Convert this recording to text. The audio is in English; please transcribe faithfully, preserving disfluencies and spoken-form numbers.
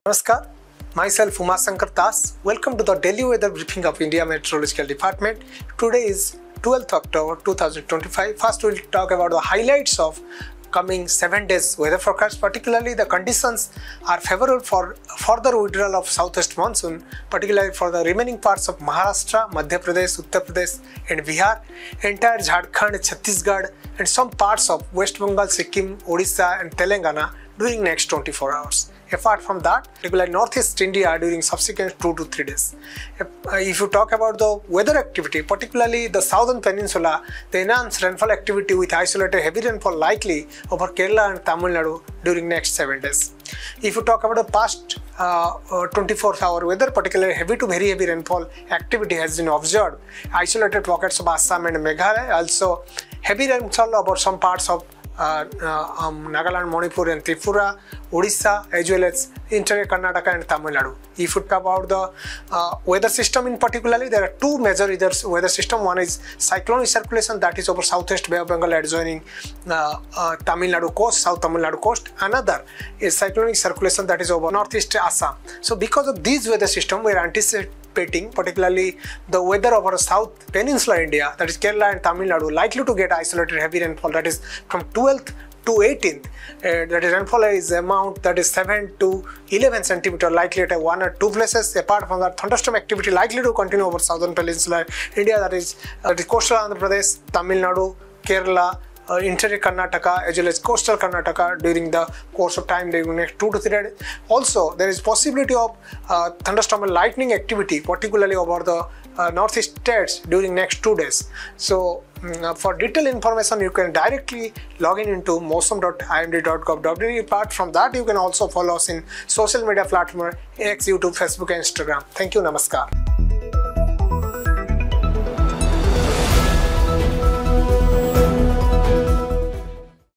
Namaskar, myself Umashankar Das. Welcome to the daily weather briefing of India Meteorological Department. Today is twelfth October two thousand twenty-five. First we'll talk about the highlights of coming seven days weather forecast. Particularly the conditions are favorable for further withdrawal of southwest monsoon, particularly for the remaining parts of Maharashtra, Madhya Pradesh, Uttar Pradesh and Bihar, entire Jharkhand, Chhattisgarh and some parts of West Bengal, Sikkim, Odisha and Telangana during next twenty-four hours. Apart from that, particularly northeast India during subsequent two to three days. If, uh, if you talk about the weather activity, particularly the southern peninsula, the enhanced rainfall activity with isolated heavy rainfall likely over Kerala and Tamil Nadu during next seven days. If you talk about the past uh, uh, twenty-four hour weather, particularly heavy to very heavy rainfall activity has been observed. Isolated pockets of Assam and Meghalaya, also heavy rainfall over some parts of Uh, uh, um, Nagaland, Manipur and Tripura, Odisha as well as interior Karnataka and Tamil Nadu. If you talk about the uh, weather system in particularly, there are two major weather system. One is cyclonic circulation that is over southwest Bay of Bengal adjoining uh, uh, Tamil Nadu coast, South Tamil Nadu coast. Another is cyclonic circulation that is over northeast Assam. So because of these weather system, we are anticipating particularly the weather over South Peninsula India, that is Kerala and Tamil Nadu, likely to get isolated heavy rainfall, that is from twelfth to eighteenth. Uh, that is rainfall is amount that is seven to eleven centimeter, likely at one or two places. Apart from that, thunderstorm activity likely to continue over Southern Peninsula India, that is uh, the coastal Andhra Pradesh, Tamil Nadu, Kerala, Uh, interior Karnataka as well as coastal Karnataka during the course of time during next two to three days. Also, there is possibility of uh, thunderstorm and lightning activity, particularly over the uh, northeast states during next two days. So, um, for detailed information, you can directly log in into mosam dot I M D dot gov dot in. Apart from that, you can also follow us in social media platform X, YouTube, Facebook, and Instagram. Thank you. Namaskar.